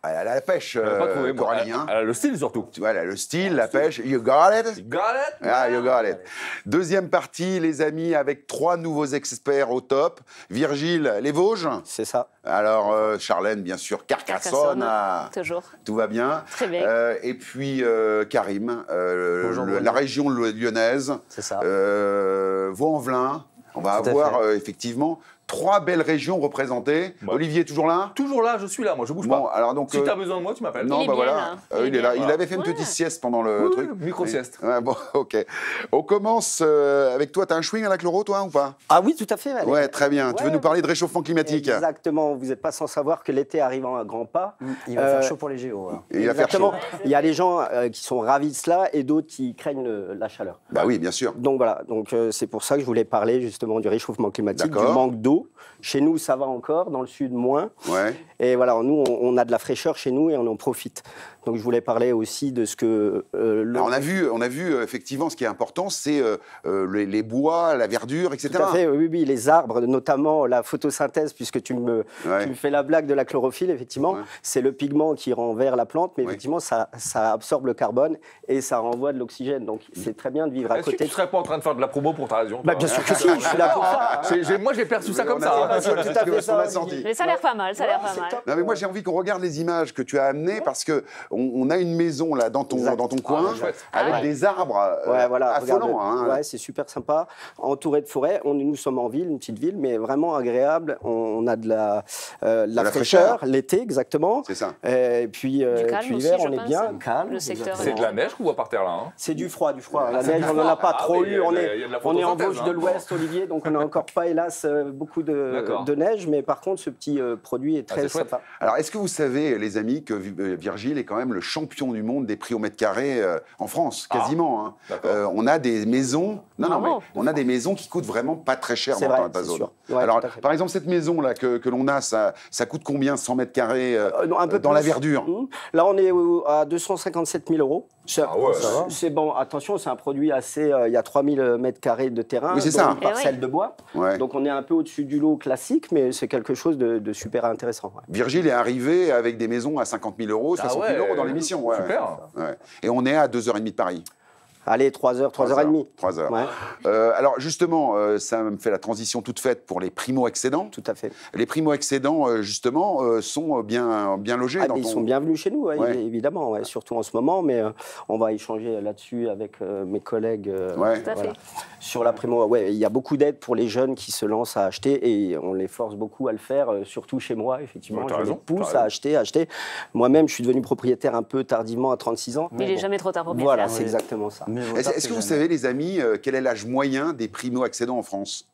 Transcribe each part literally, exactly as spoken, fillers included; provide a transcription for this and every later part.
Elle a la pêche, Elle a pas trouvé, euh, moi. Coralie. Elle, hein. elle a le style surtout. Tu vois, elle a le style, la pêche. You got it? Got it? Ah, you got it. Deuxième partie, les amis, avec trois nouveaux experts au top. Virgile, les Vosges. C'est ça. Alors, euh, Charlène, bien sûr, Carcassonne. Carcassonne, ah, toujours. Tout va bien. Très bien. Euh, et puis, euh, Karim, euh, Bonjour, le- Bruno. la région lyonnaise. C'est ça. Euh, Vaux-en-Velin. On va Tout à avoir, fait. euh, effectivement, trois belles régions représentées. Ouais. Olivier, toujours là? Toujours là, je suis là, moi, je bouge Bon, pas. alors donc. Si euh, t'as besoin de moi, tu m'appelles. Non, Il est bah bien, voilà. là. Euh, Il est il est là. bien. Il avait fait une Ouais. petite sieste pendant le Oui, truc. micro-sieste. Ouais, bon, ok. On commence euh, avec toi. T'as un chewing à la chloro, toi, ou pas? Ah oui, tout à fait. allez. Ouais, très bien. tu veux Ouais, nous parler de réchauffement climatique? Exactement. Vous n'êtes pas sans savoir que l'été arrivant à grands pas. Il va euh, faire chaud pour les Géos. hein. Il va faire Exactement. chaud. Il y a les gens euh, qui sont ravis de cela et d'autres qui craignent le- la chaleur. Bah oui, bien sûr. Donc voilà, donc euh, c'est pour ça que je voulais parler justement du réchauffement climatique, du D'accord. manque d'eau. Chez nous, ça va encore, dans le sud, moins. Ouais. Et voilà, nous, on, on a de la fraîcheur chez nous et on en profite. Donc je voulais parler aussi de ce que... euh, le- Alors, on a vu, on a vu euh, effectivement, ce qui est important, c'est euh, euh, les, les bois, la verdure, et Tout cetera. à fait, oui, oui, les arbres, notamment la photosynthèse, puisque tu me, Ouais. tu me fais la blague de la chlorophylle, effectivement. Ouais. C'est le pigment qui rend vert la plante, mais Ouais. effectivement, ça, ça absorbe le carbone et ça renvoie de l'oxygène. Donc c'est très bien de vivre à Est-ce que côté. tu serais pas en train de faire de la promo pour ta région? Bah, toi bien sûr que si, je suis là pour ça. C'est- j'ai- Moi, j'ai perçu ça Oui, comme on a- ça. hein. C'est tout à fait on a ça, senti. Olivier. Mais ça a l'air pas mal, ça a l'air Ouais, pas c'est mal. top. Non, mais moi, j'ai envie qu'on regarde les images que tu as amenées parce que on, on a une maison là dans ton, Exact. dans ton coin Ah, chouette. avec Ah ouais. des arbres euh, Ouais, voilà, affolants. regarde, hein. ouais, c'est super sympa. Entouré de forêts, on, nous sommes en ville, une petite ville, mais vraiment agréable. On, on a de la, euh, de la De la fraîcheur, fraîcheur. l'été, exactement. C'est ça. Et puis, euh, Du calme puis aussi, l'hiver, je on est pense. bien, calme. Le secteur. C'est de la neige qu'on voit par terre là. hein. C'est du froid, du froid. La Ah, c'est neige, du on n'en a froid. pas Ah trop oui, il y eu. a On de la- est, il y a de la on est en photosynthèse, Vosges de hein. l'Ouest, Olivier, donc on n'a encore pas, hélas, euh, beaucoup de, D'accord. de neige. Mais par contre, ce petit euh, produit est Ah, très c'est chouette. sympa. Alors, est-ce que vous savez, les amis, que euh, Virgile est quand même le champion du monde des prix au mètre carré euh, en France, Ah, quasiment. hein. d'accord. Euh, on a des maisons. Non, non, mais Bravo. on a des maisons qui coûtent vraiment pas très cher C'est dans vrai, ta- ta c'est zone. sûr. Ouais, Alors, tout à fait. par exemple, cette maison là que, que l'on a, ça, ça coûte combien cent mètres carrés euh, Euh, non, un peu dans plus. la verdure? Mmh. Là, on est au- à deux cent cinquante-sept mille euros. C'est Ah ouais, ça va. c'est bon, attention, c'est un produit assez. euh, il y a trois mille mètres carrés de terrain, Oui, c'est dont ça. une Eh parcelle oui. de bois. Ouais. Donc, on est un peu au-dessus du lot classique, mais c'est quelque chose de, de super intéressant. ouais. Virgile est arrivé avec des maisons à cinquante mille euros, Ah soixante mille ouais, euros dans l'émission. Ouais, super. ouais. Ouais. Et on est à deux heures trente de Paris. Allez, trois heures, trois heures et demie. trois heures. Ouais, Euh, alors justement, euh, ça me fait la transition toute faite pour les primo-accédants. tout à fait. Les primo-accédants, euh, justement, euh, sont bien, bien logés Ah, dans mais ils ton... sont bienvenus chez nous, ouais, Ouais. évidemment, ouais, surtout en ce moment, mais euh, on va échanger là-dessus avec euh, mes collègues. euh, Ouais. Tout à fait. Sur la primo, ouais, il y a beaucoup d'aides pour les jeunes qui se lancent à acheter et on les force beaucoup à le faire, euh, surtout chez moi, effectivement. Ouais, t'as je raison, les pousse t'as à raison. acheter, à acheter. Moi-même, je suis devenu propriétaire un peu tardivement à trente-six ans. Mais il n'est jamais trop tard pour bien Voilà, faire. c'est exactement ça. Mais vaut Est-ce tard est-ce que vous jamais. savez, les amis, euh, quel est l'âge moyen des primo-accédants en France?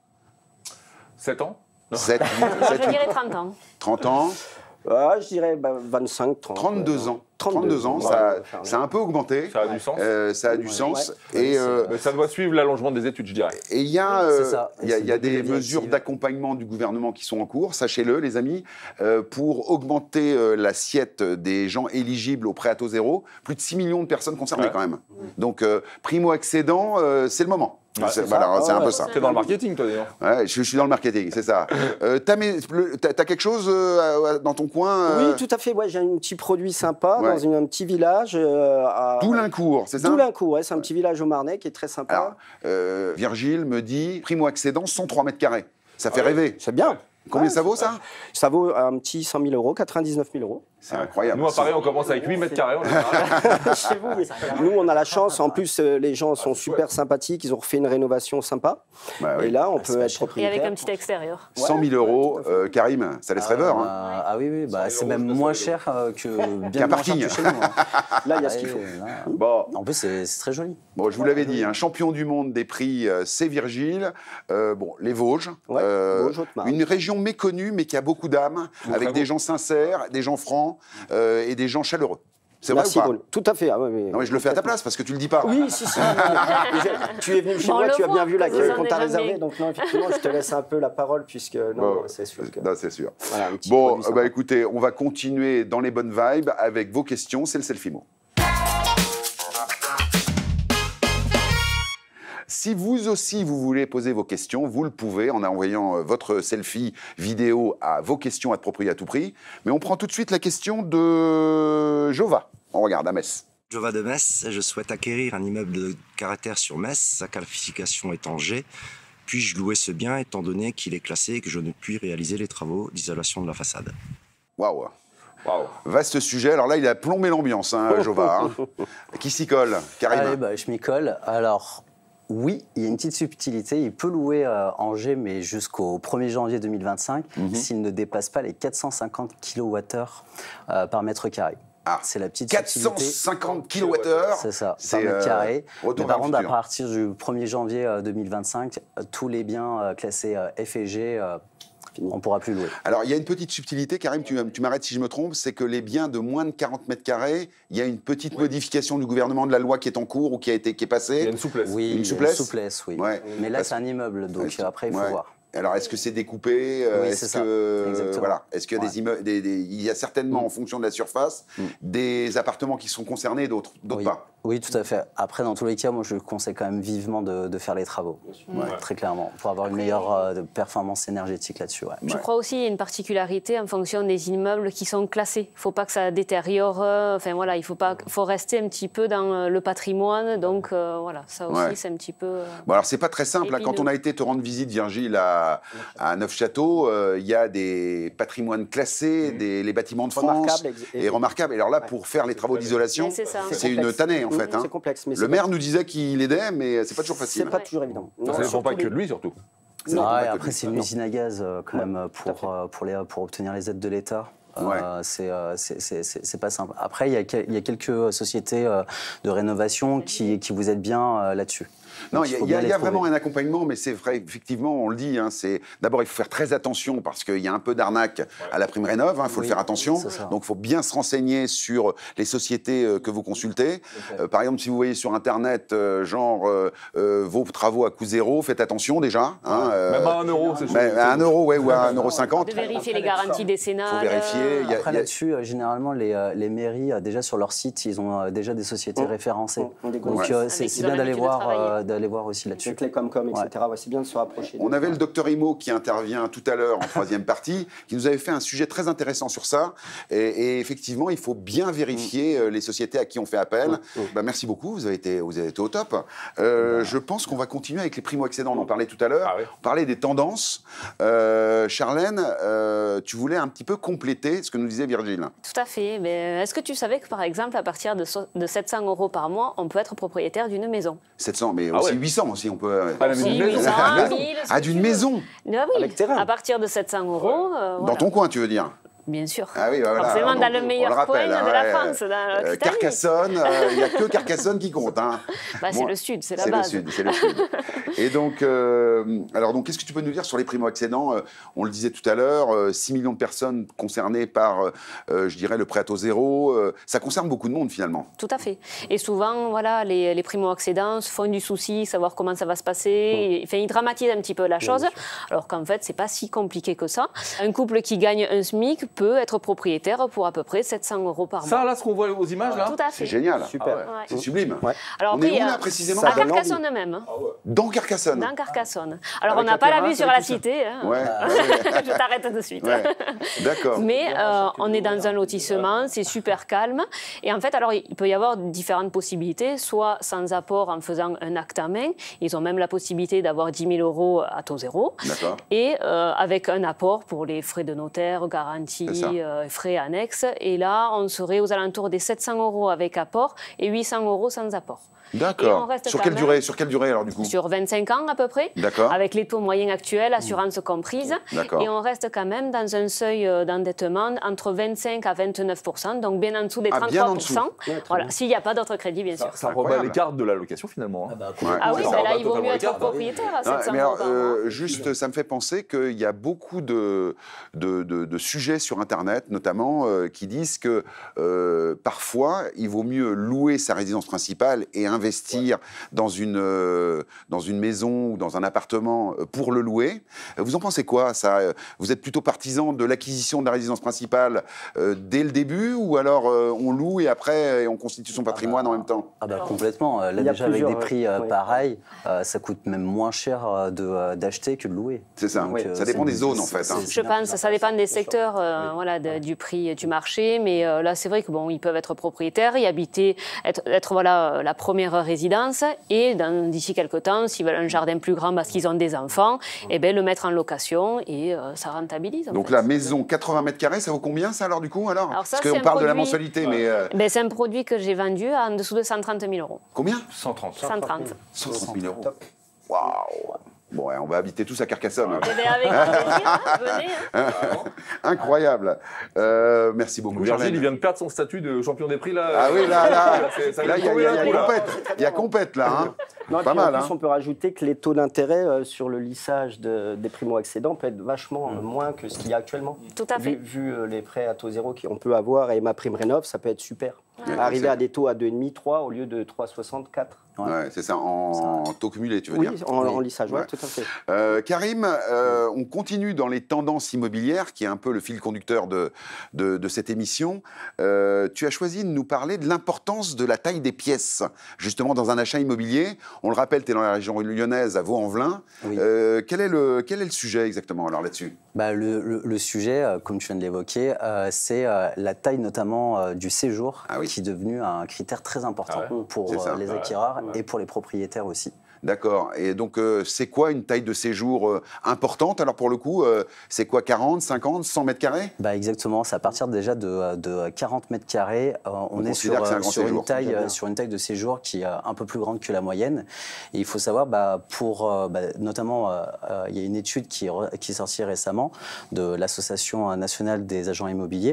sept ans? sept, Moi, sept, je dirais trente ans. trente ans, Ah, je dirais bah, vingt-cinq, trente. trente-deux ouais. ans. trente-deux ans, ouais, ça, ouais, faire ça a un peu augmenté. Ça a du sens. Euh, ça a du Ouais. sens. Ouais. Et euh, Mais ça doit suivre l'allongement des études, je dirais. et il y a, Oui, c'est euh, ça. il y a, Et il y a c'est des depuis les mesures directives. d'accompagnement du gouvernement qui sont en cours, sachez-le, les amis, euh, pour augmenter euh, l'assiette des gens éligibles au prêt à taux zéro. Plus de six millions de personnes concernées Ouais. quand même. Donc, euh, primo-accédant, euh, c'est le moment. Ouais, C'est c'est voilà, ça. c'est un Ouais, peu ouais. ça. T'es dans le marketing, toi, d'ailleurs. Ouais, je, je suis dans le marketing, c'est ça. Euh, T'as mes- le- t'as- t'as quelque chose euh, dans ton coin euh, Oui, tout à fait. Ouais, j'ai un petit produit sympa Ouais. dans une- un petit village. Euh, à... Doulincourt, c'est ça? Doulincourt, ouais, c'est un petit village au Marnais qui est très sympa. Alors, euh, Virgile me dit primo-accédant, cent trois mètres carrés. Ça fait rêver. c'est bien. Combien Ouais, ça vaut, ça? Ça vaut un petit cent mille euros, quatre-vingt-dix-neuf mille euros. C'est incroyable. Nous, à Paris, on commence avec huit mètres carrés. en général. Chez vous, mais nous, on a la chance. En plus, euh, les gens sont super sympathiques. Ils ont refait une rénovation sympa. Bah oui. Et là, on peut être Et propriétaire. avec un petit extérieur. cent mille euros, euh, Karim, ça laisse rêveur. hein. Ah, ah oui, oui, bah, c'est euros, même c'est moins ça, cher euh, que bien Qu'un moins cher parking. que chez nous. hein. Là, il y a Ah ce qu'il oui, faut. oui, là. Bon, En plus, c'est c'est très joli. bon, je vous l'avais dit, un champion du monde des prix, euh, c'est Virgile. Euh, bon, les Vosges, Ouais, Vosges, Haute-Marne. une région méconnue, mais qui a beaucoup d'âme, avec très des beau. gens sincères, des gens francs euh, et des gens chaleureux. C'est vrai ou Merci, pas? Bruno. Tout à fait. ah ouais, mais- Non, mais je le fais à ta place parce que tu le dis pas. Oui, si, si. Mais je- tu es venu chez Bon, on moi, le tu as voit bien vu que l'accueil vous en qu'on t'a êtes réservé. jamais. Donc, non, effectivement, je te laisse un peu la parole, puisque non, Bon, non, c'est sûr que. Non, c'est sûr. Voilà, un petit Bon, produit sympa. bah, écoutez, on va continuer dans les bonnes vibes avec vos questions. C'est le Selfie Mo. Si vous aussi, vous voulez poser vos questions, vous le pouvez en envoyant euh, votre selfie vidéo à vos questions à propriété à tout prix. Mais on prend tout de suite la question de Jova. On regarde à Metz. Jova de Metz, je souhaite acquérir un immeuble de caractère sur Metz, sa qualification est en G. Puis-je louer ce bien étant donné qu'il est classé et que je ne puis réaliser les travaux d'isolation de la façade? Waouh. Waouh. Vaste sujet. Alors là, il a plombé l'ambiance, hein, Jova. Hein. Qui s'y colle? Karim. Allez, bah, je m'y colle. Alors, oui, il y a une petite subtilité. Il peut louer euh, en G, mais jusqu'au premier janvier deux mille vingt-cinq, Mhm. s'il ne dépasse pas les quatre cent cinquante kilowattheures euh, par mètre carré. Ah, C'est la petite quatre subtilité. cent cinquante kilowattheures. C'est ça, C'est, par mètre euh, carré. retour Mais par vers le contre, à futur. partir du premier janvier euh, deux mille vingt-cinq, euh, tous les biens euh, classés euh, F et G, euh, on ne pourra plus louer. Alors, il y a une petite subtilité, Karim, tu, tu m'arrêtes si je me trompe, c'est que les biens de moins de quarante mètres carrés, il y a une petite modification du gouvernement de la loi qui est en cours ou qui a été qui est Il y a passée. une souplesse. Oui, Une il y a souplesse souplesse, oui. Ouais. Mais là, Parce- c'est un immeuble, donc Ouais. euh, après, il faut Ouais. voir. Alors, est-ce que c'est découpé euh, Oui, Est-ce c'est ça. que Exactement. voilà, est-ce qu'il y a des Ouais. immeubles, des- des- il y a certainement Mm. en fonction de la surface Mm. des appartements qui sont concernés, d'autres, d'autres Oui. pas. Oui, tout à fait. Après, dans tous les cas, moi, je conseille quand même vivement de, de faire les travaux. Ouais. Très clairement, pour avoir une meilleure euh, performance énergétique là-dessus. Ouais. Je Ouais. crois aussi qu'il y a une particularité en fonction des immeubles qui sont classés. Il ne faut pas que ça détériore. euh, Enfin voilà, il faut pas, faut rester un petit peu dans euh, le patrimoine. Donc euh, voilà, ça aussi Ouais. c'est un petit peu. euh, Bon, alors, c'est pas très simple. hein. Quand Épineux. on a été te rendre visite, Virgile, à, à Neufchâteau, euh, il y a des patrimoines classés, des, les bâtiments de France. Remarquable. ex- Et remarquable. Et alors là, Ouais. pour faire les travaux d'isolation, Mais c'est ça. c'est une complexe. tannée, en Mm, fait. hein. C'est complexe. Mais Le c'est maire pas- nous disait qu'il aidait, mais c'est pas toujours facile. C'est pas toujours évident. Ça ne dépend pas que de lui, surtout. C'est Non, pas Ah, que et de après, lui. c'est une usine à gaz euh, quand même pour, euh, pour, les, pour obtenir les aides de l'État. Euh, Ouais. c'est euh, c'est- c'est- c'est- c'est pas simple. Après, il y, a quel- il y a quelques sociétés euh, de rénovation qui, qui vous aident bien euh, là-dessus. Non, Donc, il y a, faut il y a- bien il y a les trouver. vraiment un accompagnement, mais c'est vrai, effectivement, on le dit, hein, c'est d'abord il faut faire très attention parce qu'il y a un peu d'arnaque à la prime rénov, il faut Oui, le faire attention. c'est ça. Donc il faut bien se renseigner sur les sociétés euh, que vous consultez. Euh, par exemple, si vous voyez sur Internet, euh, genre euh, euh, vos travaux à coût zéro, faites attention déjà. hein, euh, Même à un euro, c'est mais à un euro, ouais, ou à un euro De cinquante. vérifier les garanties décennales. Faut vérifier, il y a- Après, là-dessus, euh, généralement, les, euh, les mairies, euh, déjà sur leur site, ils ont euh, déjà des sociétés Mm. référencées. Mm, on découvre. Donc, Ouais. euh, Avec c'est qui c'est ils ont bien d'aller l'habitude de voir, travailler. euh, d'aller voir aussi là-dessus. Avec les Comcom, et Ouais. cetera. Ouais, c'est bien de se rapprocher. On avait le docteur Imo qui intervient tout à l'heure en troisième partie, qui nous avait fait un sujet très intéressant sur ça. Et, et effectivement, il faut bien vérifier euh, les sociétés à qui on fait appel. Mm. Bah, merci beaucoup, vous avez été, vous avez été au top. Euh, je pense qu'on va continuer avec les primo-accédants, on en parlait tout à l'heure. Ah oui. On parlait des tendances. Euh, Charlène, euh, tu voulais un petit peu compléter ce que nous disait Virgile. Tout à fait. Mais est-ce que tu savais que par exemple, à partir de, so- de sept cents euros par mois, on peut être propriétaire d'une maison? sept cents, mais Ah aussi ouais. huit cents aussi, on peut... Ah, la Si, maison. huit cents, Ah, mille, ce Ah, que d'une tu veux. maison. Ah oui, Avec terrain. à partir de sept cents euros. euh, Dans voilà. ton coin, tu veux dire? Bien sûr. Ah oui, bah voilà. Forcément, Donc, dans le on meilleur rappelle, coin hein, de la ouais, France, dans euh, l'Occitanie. Carcassonne, euh, il n'y a que Carcassonne qui compte. Hein. Bah, c'est Moi, le sud, c'est la C'est le base. sud, c'est le sud. Et donc, euh, alors donc, qu'est-ce que tu peux nous dire sur les primo-accédants? Euh, On le disait tout à l'heure, euh, six millions de personnes concernées par, euh, euh, je dirais, le prêt à taux zéro. Euh, ça concerne beaucoup de monde finalement. Tout à fait. Et souvent, voilà, les, les primo-accédants se font du souci, savoir comment ça va se passer. Et, enfin, ils dramatisent un petit peu la chose, alors qu'en fait, c'est pas si compliqué que ça. Un couple qui gagne un SMIC peut être propriétaire pour à peu près sept cents euros par mois. Ça, là, ce qu'on voit aux images, là, Tout à C'est fait. génial. Super. Ah ouais. Ouais. C'est sublime. Ouais. Alors On après, est où il y a- là précisément? Ça à donne Carcassonne même, hein. Dans Carcassonne. Dans Carcassonne. Alors, Avec on n'a la pas la terrasse vue sur et la tout ça. cité. hein. Ouais. Je t'arrête de suite. Ouais. D'accord. Mais euh, on est dans un lotissement, c'est super calme. Et en fait, alors, il peut y avoir différentes possibilités, soit sans apport en faisant un acte en main. Ils ont même la possibilité d'avoir dix mille euros à taux zéro. D'accord. Et euh, avec un apport pour les frais de notaire, garantie, C'est ça. euh, frais annexes. Et là, on serait aux alentours des sept cents euros avec apport et huit cents euros sans apport. Et on D'accord. reste Sur quand quelle même- durée? Sur quelle durée alors du coup? Sur vingt-cinq ans à peu près, D'accord. avec les taux moyens actuels, assurance comprise. D'accord. Et on reste quand même dans un seuil euh, d'endettement entre vingt-cinq à vingt-neuf pour cent, donc bien en dessous des Ah, bien en trente-trois pour cent. dessous. Ouais, très Voilà, bien. s'il n'y a pas d'autres crédits, bien sûr. ça incroyable. rebat les cartes de la location, finalement. hein. Ah, bah, Ouais. Ah oui, Ça ben rebat là, il vaut totalement mieux les être cartes, bah oui. propriétaire à Non, sept cents mais euros alors, par mois. euh, juste, ça me fait penser qu'il y a beaucoup de, de, de- de sujets sur Internet, notamment, euh, qui disent que euh, parfois, il vaut mieux louer sa résidence principale et investir dans une, euh, dans une maison ou dans un appartement pour le louer. Vous en pensez quoi, ça? Vous êtes plutôt partisan de l'acquisition de la résidence principale euh, dès le début, ou alors euh, on loue et après on constitue son patrimoine ah bah, en même temps? Ah bah complètement. Là déjà avec des prix euh, oui. pareils, euh, ça coûte même moins cher de, euh, d'acheter que de louer. C'est ça, oui. euh, ça dépend des zones en fait. Hein. Je pense, ça dépend des secteurs, euh, oui. voilà, de, du prix du marché, mais euh, là c'est vrai que bon, ils peuvent être propriétaires, y habiter, être, être voilà, la première résidence, et d'ici quelques temps, s'ils veulent un jardin plus grand parce qu'ils ont des enfants, eh ben, le mettre en location et euh, ça rentabilise. Donc fait. la maison quatre-vingts mètres carrés, ça vaut combien ça alors du coup alors, alors ça, parce qu'on parle produit, de la mensualité, mais... Euh... Ben, c'est un produit que j'ai vendu en dessous de cent trente mille euros. Combien? cent trente. cent trente. cent trente mille euros. Waouh. Bon, ouais, on va habiter tous à Carcassonne. Hein. Eh avec plaisir, hein, venez. Hein. Incroyable. Euh, merci beaucoup. Virgile, il vient de perdre son statut de champion des prix là. Ah oui, là, là, ça là, il y a, y a, y a compète. Il y a compète là. Hein. Non, pas mal. En plus, hein. on peut rajouter que les taux d'intérêt euh, sur le lissage de, des primo-accédants peuvent être vachement mmh. moins que ce qu'il y a actuellement. Tout à fait. Vu, vu euh, les prêts à taux zéro qu'on peut avoir et ma prime rénov, ça peut être super. Ouais, Arriver à des taux à deux virgule cinq, trois au lieu de trois virgule soixante-quatre. Ouais, ouais c'est ça, en ça... taux cumulé, tu veux oui, dire? En, oui, en lissage, ouais, tout à fait. Euh, Karim, euh, on continue dans les tendances immobilières, qui est un peu le fil conducteur de, de, de cette émission. Euh, tu as choisi de nous parler de l'importance de la taille des pièces, justement dans un achat immobilier. On le rappelle, tu es dans la région lyonnaise, à Vaux-en-Velin. Oui. Euh, quel, est le, quel est le sujet exactement alors là-dessus? Bah, le, le, le sujet, euh, comme tu viens de l'évoquer, euh, c'est euh, la taille notamment euh, du séjour, ah, oui. qui est devenu un critère très important ah ouais. pour euh, les acquéreurs ouais. et pour les propriétaires aussi. D'accord. Et donc, euh, c'est quoi une taille de séjour euh, importante? Alors, pour le coup, euh, c'est quoi, quarante, cinquante, cent mètres carrés? Bah, exactement. C'est à partir déjà de, de quarante mètres carrés. Euh, on, on est sur, un sur, une taille, sur une taille de séjour qui est un peu plus grande que la moyenne. Et il faut savoir, bah, pour, euh, bah, notamment, euh, euh, il y a une étude qui est, qui est sortie récemment de l'Association nationale des agents immobiliers.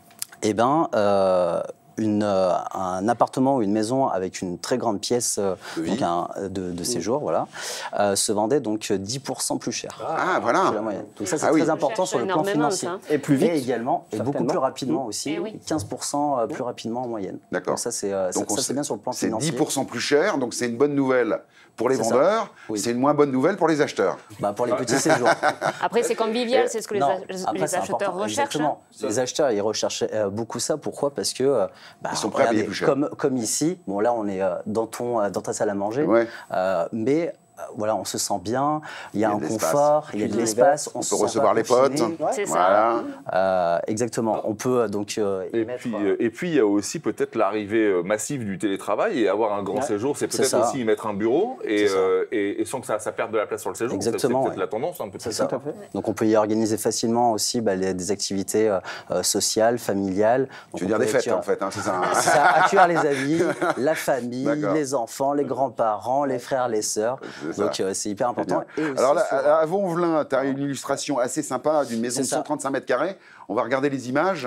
Eh bien, euh, Une, euh, un appartement ou une maison avec une très grande pièce euh, donc un, de, de séjour, oui. voilà, euh, se vendait donc dix pour cent plus cher. Ah, voilà. Que la moyenne. Donc ça, c'est ah, très oui. important sur le plan financier. Ça. Et plus vite. Et également, et beaucoup plus rapidement aussi, oui. quinze pour cent plus rapidement en moyenne. D'accord. Donc ça, c'est euh, bien sur le plan financier. C'est dix pour cent plus cher, donc c'est une bonne nouvelle pour les vendeurs, oui. c'est une moins bonne nouvelle pour les acheteurs. Bah, pour les petits séjours. Après, c'est convivial, c'est ce que les, non, les après, acheteurs important. recherchent. Exactement. Les acheteurs, ils recherchent euh, beaucoup ça. Pourquoi? Parce que bah, ils sont prêts à payer plus cher. Comme, comme ici, bon là, on est euh, dans, ton, euh, dans ta salle à manger, ouais. euh, mais voilà, on se sent bien, il y a, il y a un confort, il y a de l'espace, on, on peut recevoir les potes. C'est voilà. ça. Euh, exactement. On peut donc euh, et mettre, puis euh... et puis il y a aussi peut-être l'arrivée massive du télétravail, et avoir un grand ouais. séjour, c'est peut-être aussi y mettre un bureau et, euh, et, et sans que ça, ça perde de la place sur le séjour. Exactement. C'est peut-être ouais. la tendance un peu. C'est ça. Donc on peut y organiser facilement aussi bah, les, des activités euh, sociales, familiales. Donc, tu veux dire des fêtes en fait, hein, c'est ça. Ça accueillir les amis, la famille, les enfants, les grands-parents, les frères, les sœurs. Donc euh, c'est hyper important. Et aussi alors là, sur... à Vaux-en-Velin, tu as une illustration assez sympa d'une maison de cent trente-cinq mètres carrés. On va regarder les images.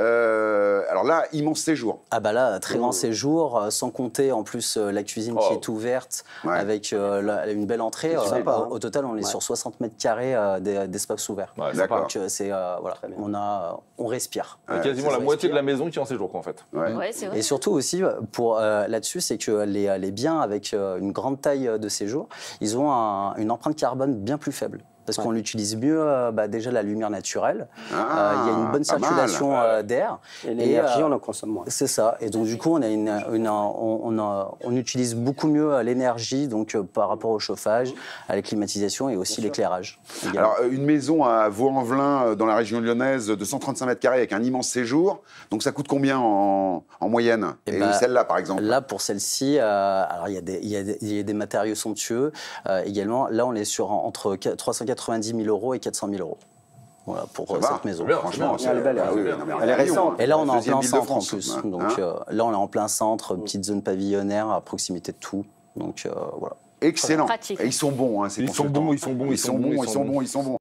Euh, alors là, immense séjour. Ah bah là, très grand oh. séjour, euh, sans compter en plus euh, la cuisine oh. qui est ouverte, ouais. avec euh, la, une belle entrée. Euh, sympa, hein. au, au total, on est ouais. sur soixante mètres carrés euh, d'espace ouvert. Ouais, D'accord. Donc c'est euh, voilà, on a, on respire. Ouais, quasiment la moitié de la maison qui est en séjour, en fait. Ouais. Ouais, c'est vrai. Et surtout aussi, pour euh, là-dessus, c'est que les, les biens avec euh, une grande taille de séjour, ils ont un, une empreinte carbone bien plus faible. Parce ouais. qu'on utilise mieux euh, bah, déjà la lumière naturelle, il ah, euh, y a une bonne circulation euh, d'air. Et l'énergie, euh, on en consomme moins. C'est ça. Et donc du coup, on, a une, une, on, on, a, on utilise beaucoup mieux l'énergie donc, euh, par rapport au chauffage, à la climatisation et aussi l'éclairage. Alors, une maison à Vaux-en-Velin, dans la région lyonnaise, de cent trente-cinq mètres carrés avec un immense séjour, donc ça coûte combien en, en moyenne? Et, et bah, celle-là, par exemple? Là, pour celle-ci, euh, alors il y, y, y a des matériaux somptueux. Euh, également, là, on est sur entre trois cent quatre-vingt-dix mille euros et quatre cent mille euros. Voilà, pour euh, cette maison. Bien, franchement, elle est belle. Ah, oui, elle est récente. Et là, on est en plein centre en plus. Donc hein euh, là, on est en plein centre, petite zone pavillonnaire à proximité de tout. Donc euh, voilà. Excellent. Et ils sont bons, hein, ces ils sont bons, ils sont bons, ils sont bons, ils sont bons, ils sont bons.